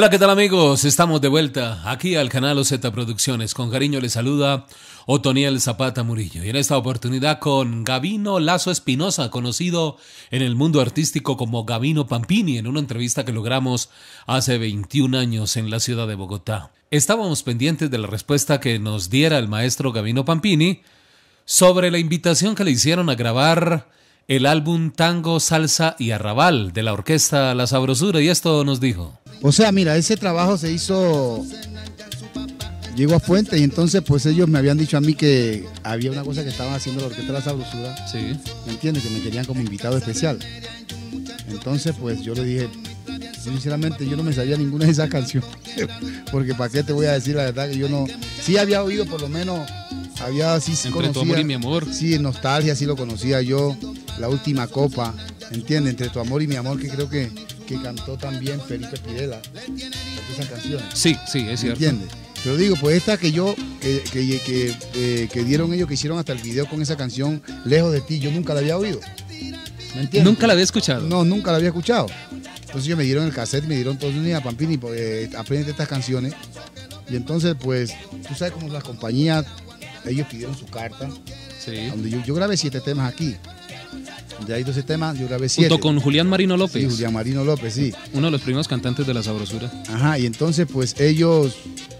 Hola, ¿qué tal amigos? Estamos de vuelta aquí al canal OZ Producciones. Con cariño les saluda Otoniel Zapata Murillo y en esta oportunidad con Gavino Lazo Espinosa, conocido en el mundo artístico como Gavino Pampini, en una entrevista que logramos hace 21 años en la ciudad de Bogotá. Estábamos pendientes de la respuesta que nos diera el maestro Gavino Pampini sobre la invitación que le hicieron a grabar el álbum Tango, Salsa y Arrabal de la orquesta La Sabrosura, y esto nos dijo. O sea, mira, ese trabajo se hizo, llegó a Fuente y entonces pues ellos me habían dicho a mí que había una cosa que estaban haciendo la orquesta La Sabrosura, Sí. ¿me entiendes? Que me querían como invitado especial. Entonces pues yo le dije, sinceramente yo no me sabía ninguna de esas canciones, porque para qué te voy a decir la verdad que yo no, sí había oído por lo menos, había sí Entre conocía, tu amor y mi amor. Sí, Nostalgia sí lo conocía yo, La Última Copa, ¿entiendes? Entre tu amor y mi amor, que creo que cantó también Felipe Pirela, esas canciones. Sí, sí, es cierto. ¿Entiendes? Pero digo, pues esta que yo, que dieron ellos, que hicieron hasta el video con esa canción, Lejos de ti, yo nunca la había oído. ¿Me entiendes? ¿Nunca la había escuchado? No, nunca la había escuchado. Entonces ellos me dieron el cassette, me dieron todo un día, Pampini, pues, aprende estas canciones. Y entonces, pues, tú sabes cómo las compañías, ellos pidieron su carta, Sí. donde yo grabé 7 temas aquí. De ahí 12 temas, yo grabé 7. Junto con Julián Marino López. Sí, Julián Marino López, sí. Uno de los primeros cantantes de La Sabrosura. Ajá, y entonces pues ellos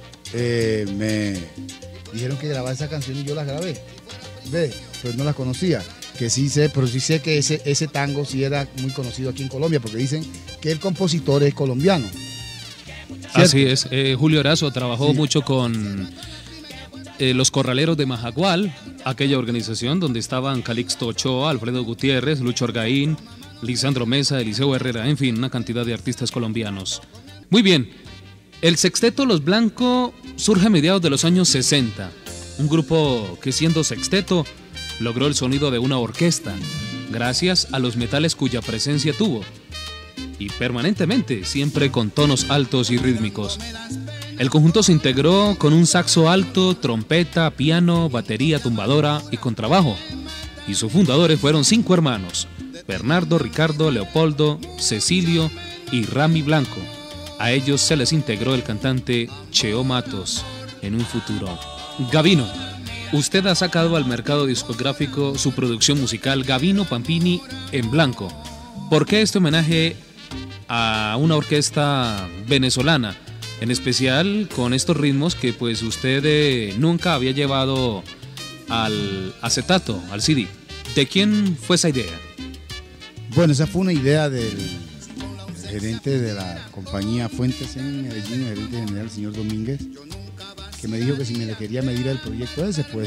me dijeron que grabara esa canción y yo la grabé. Ve, pero no la conocía. Que sí sé, pero sí sé que ese tango sí era muy conocido aquí en Colombia, porque dicen que el compositor es colombiano. ¿Cierto? Así es. Julio Erazo trabajó Sí. mucho con los Corraleros de Majagual, aquella organización donde estaban Calixto Ochoa, Alfredo Gutiérrez, Lucho Orgaín, Lisandro Mesa, Eliseo Herrera, en fin, una cantidad de artistas colombianos. Muy bien, el sexteto Los Blanco surge a mediados de los años 60, un grupo que siendo sexteto logró el sonido de una orquesta, gracias a los metales cuya presencia tuvo, y permanentemente, siempre con tonos altos y rítmicos. El conjunto se integró con un saxo alto, trompeta, piano, batería, tumbadora y contrabajo. Y sus fundadores fueron 5 hermanos: Bernardo, Ricardo, Leopoldo, Cecilio y Rami Blanco. A ellos se les integró el cantante Cheo Matos en un futuro. Gavino, usted ha sacado al mercado discográfico su producción musical Gavino Pampini en blanco. ¿Por qué este homenaje a una orquesta venezolana? En especial con estos ritmos que pues usted nunca había llevado al acetato, al CD. ¿De quién fue esa idea? Bueno, esa fue una idea del gerente de la compañía Fuentes en Medellín, el gerente general, el señor Domínguez, que me dijo que si me le quería medir el proyecto ese, pues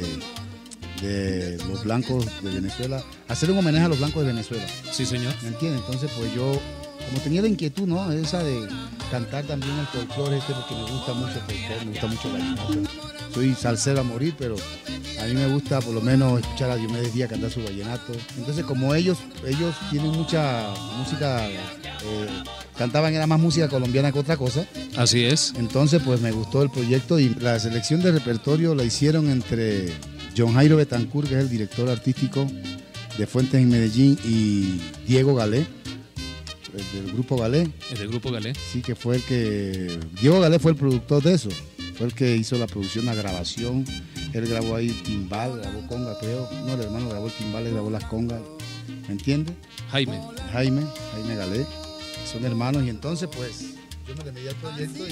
de los blancos de Venezuela, hacer un homenaje a los blancos de Venezuela. Sí, señor. ¿Me entiendes? Entonces, pues yo, como tenía la inquietud, ¿no? Esa de cantar también el folclore porque me gusta mucho el folclore, me gusta mucho la vallenato. Soy salsero a morir, pero a mí me gusta por lo menos escuchar a Diomedes Díaz cantar su vallenato. Entonces, como ellos tienen mucha música, cantaban era más música colombiana que otra cosa. Así es. Entonces, pues me gustó el proyecto y la selección de repertorio la hicieron entre John Jairo Betancourt, que es el director artístico de Fuentes en Medellín, y Diego Galé, del grupo Galé. El grupo Galé. Sí, que fue el que... Diego Galé fue el productor de eso. Fue el que hizo la producción, la grabación. Él grabó ahí timbal, grabó conga, creo. No, el hermano grabó el timbal, él grabó las congas. ¿Me entiendes? Jaime. Jaime Galé. Son hermanos y entonces pues yo me le medí al proyecto y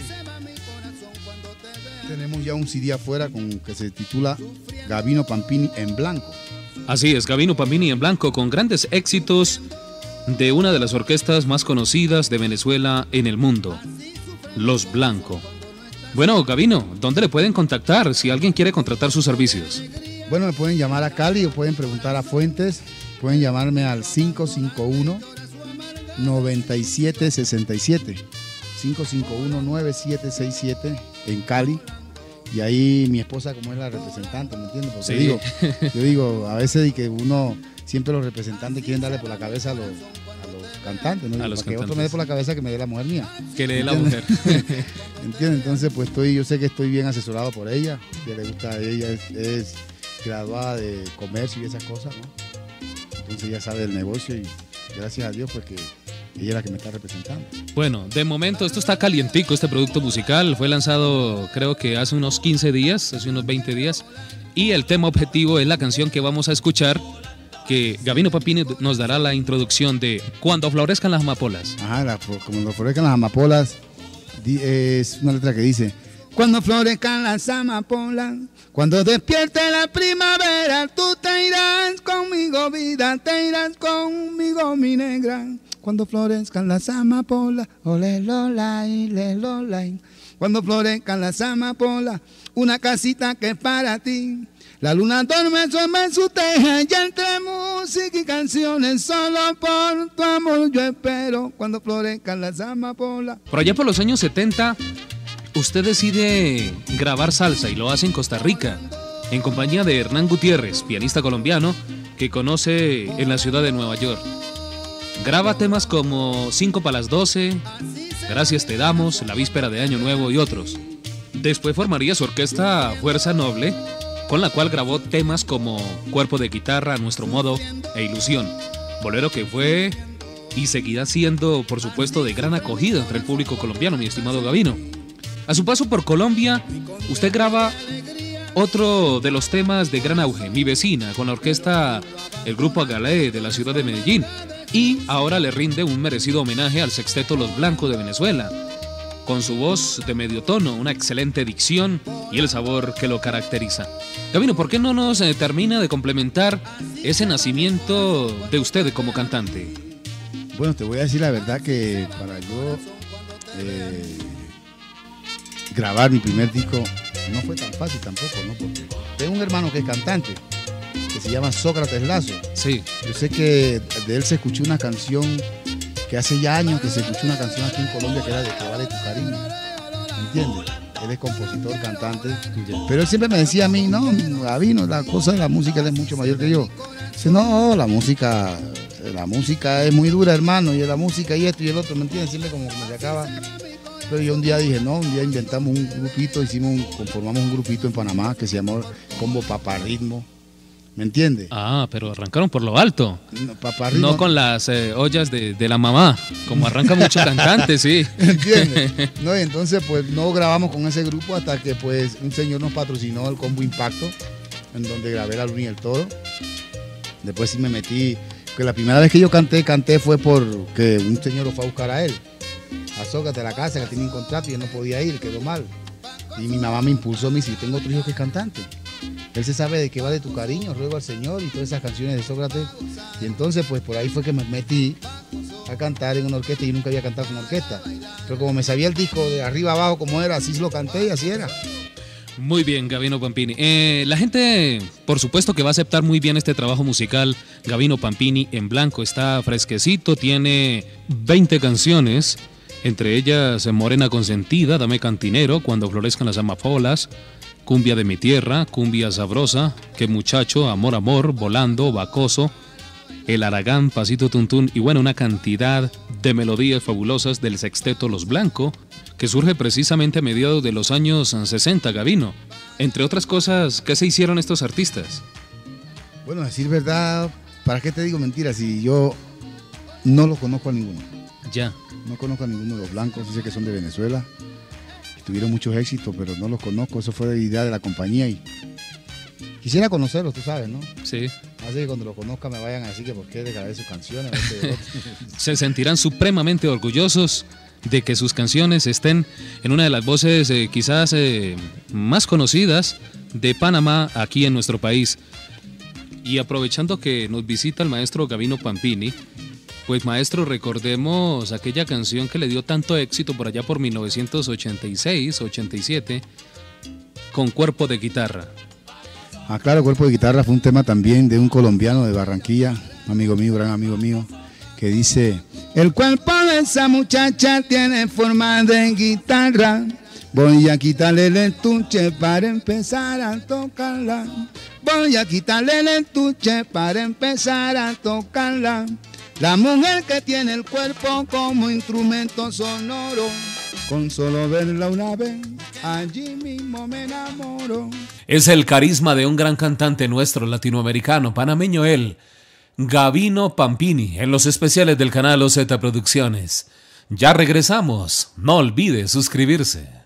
tenemos ya un CD afuera que se titula Gavino Pampini en blanco. Así es, Gavino Pampini en blanco, con grandes éxitos de una de las orquestas más conocidas de Venezuela en el mundo, Los Blanco. Bueno, Gavino, ¿dónde le pueden contactar si alguien quiere contratar sus servicios? Bueno, me pueden llamar a Cali o pueden preguntar a Fuentes. Pueden llamarme al 551-9767. 551-9767 en Cali. Y ahí mi esposa, como es la representante, ¿me entiendes? Porque Sí. yo digo, a veces que uno, siempre los representantes quieren darle por la cabeza a los cantantes, ¿no? A los Para que cantantes. otro me dé por la cabeza, que me dé la mujer mía. Que le dé la mujer. ¿Entiendes? Entonces, pues yo sé que estoy bien asesorado por ella, que le gusta a ella, es graduada de comercio y esas cosas, ¿no? Entonces ya sabe del negocio y gracias a Dios, pues que ella es la que me está representando. Bueno, de momento esto está calientico, este producto musical. Fue lanzado creo que hace unos 15 días, hace unos 20 días. Y el tema objetivo es la canción que vamos a escuchar, que Gavino Pampini nos dará la introducción de Cuando florezcan las amapolas. Ajá, cuando florezcan las amapolas, es una letra que dice: cuando florezcan las amapolas, cuando despierte la primavera, tú te irás conmigo, vida, te irás conmigo, mi negra. Cuando florezcan las amapolas, ole lolay, le lolay. Cuando florezcan las amapolas, una casita que es para ti. La luna duerme sobre su teja y entre música y canciones, solo por tu amor yo espero. Cuando florezcan las amapolas. Por allá por los años 70, usted decide grabar salsa y lo hace en Costa Rica, en compañía de Hernán Gutiérrez, pianista colombiano que conoce en la ciudad de Nueva York. Graba temas como 5 para las 12, Gracias te damos, La víspera de Año Nuevo y otros. Después formaría su orquesta Fuerza Noble, con la cual grabó temas como Cuerpo de guitarra, Nuestro modo e Ilusión, bolero que fue y seguirá siendo, por supuesto, de gran acogida entre el público colombiano, mi estimado Gavino. A su paso por Colombia, usted graba otro de los temas de gran auge, Mi vecina, con la orquesta el Grupo Agalé de la ciudad de Medellín, y ahora le rinde un merecido homenaje al sexteto Los Blancos de Venezuela, con su voz de medio tono, una excelente dicción y el sabor que lo caracteriza. Gavino, ¿por qué no nos termina de complementar ese nacimiento de usted como cantante? Bueno, te voy a decir la verdad que para yo grabar mi primer disco no fue tan fácil tampoco, ¿no? Porque tengo un hermano que es cantante, que se llama Sócrates Lazo. Sí. Yo sé que de él se escuchó una canción, que hace ya años que se escuchó una canción aquí en Colombia que era de Que vale tu cariño, ¿me entiendes? Él es compositor, cantante, pero él siempre me decía a mí: no, Gavino, la cosa de la música, él es mucho mayor que yo. Dice: no, la música es muy dura, hermano, y la música y esto y el otro, ¿me entiendes? Siempre como que me sacaba. Pero yo un día dije: no, un día inventamos un grupito, conformamos un grupito en Panamá que se llamó Combo Paparritmo, ¿me entiendes? Ah, pero arrancaron por lo alto. No, Paparritmo. No con las ollas de la mamá, como arranca mucho cantante, sí. ¿Entiendes? No, y entonces pues no grabamos con ese grupo hasta que pues un señor nos patrocinó el Combo Impacto, en donde grabé La Luna y el Toro. Después sí me metí, que la primera vez que yo canté fue porque un señor lo fue a buscar a él, a Sócrates, a la casa, que tenía un contrato y él no podía ir, quedó mal. Y mi mamá me impulsó, me dice: tengo otro hijo que es cantante. Él se sabe de qué va de tu cariño, ruego al Señor, y todas esas canciones de Sócrates. Y entonces pues por ahí fue que me metí a cantar en una orquesta. Y yo nunca había cantado con orquesta, pero como me sabía el disco de arriba abajo como era, así lo canté y así era. Muy bien, Gavino Pampini. La gente, por supuesto que va a aceptar muy bien este trabajo musical. Gavino Pampini en blanco está fresquecito, tiene 20 canciones, entre ellas Morena Consentida, Dame Cantinero, Cuando florezcan las amapolas, Cumbia de mi tierra, Cumbia sabrosa, Qué muchacho, Amor, amor, Volando, Bacoso, El Aragán, Pasito Tuntún y bueno, una cantidad de melodías fabulosas del sexteto Los Blancos, que surge precisamente a mediados de los años 60, Gavino. Entre otras cosas, ¿qué se hicieron estos artistas? Bueno, a decir verdad, ¿para qué te digo mentiras? Si yo no los conozco a ninguno. Ya. No conozco a ninguno de Los Blancos, sé que son de Venezuela. Tuvieron muchos éxitos, pero no los conozco. Eso fue la idea de la compañía y quisiera conocerlos, tú sabes, ¿no? Sí. Así que cuando los conozca me vayan a decir que por qué de grabar sus canciones. Se sentirán supremamente orgullosos de que sus canciones estén en una de las voces quizás más conocidas de Panamá aquí en nuestro país. Y aprovechando que nos visita el maestro Gavino Pampini, pues maestro, recordemos aquella canción que le dio tanto éxito por allá por 1986-87 con Cuerpo de guitarra. Ah, claro, Cuerpo de guitarra fue un tema también de un colombiano de Barranquilla, amigo mío, gran amigo mío, que dice: el cuerpo de esa muchacha tiene forma de guitarra, voy a quitarle el estuche para empezar a tocarla, voy a quitarle el estuche para empezar a tocarla. La mujer que tiene el cuerpo como instrumento sonoro, con solo verla una vez, allí mismo me enamoro. Es el carisma de un gran cantante nuestro latinoamericano, panameño él, Gavino Pampini en los especiales del canal OZ Producciones. Ya regresamos, no olvide suscribirse.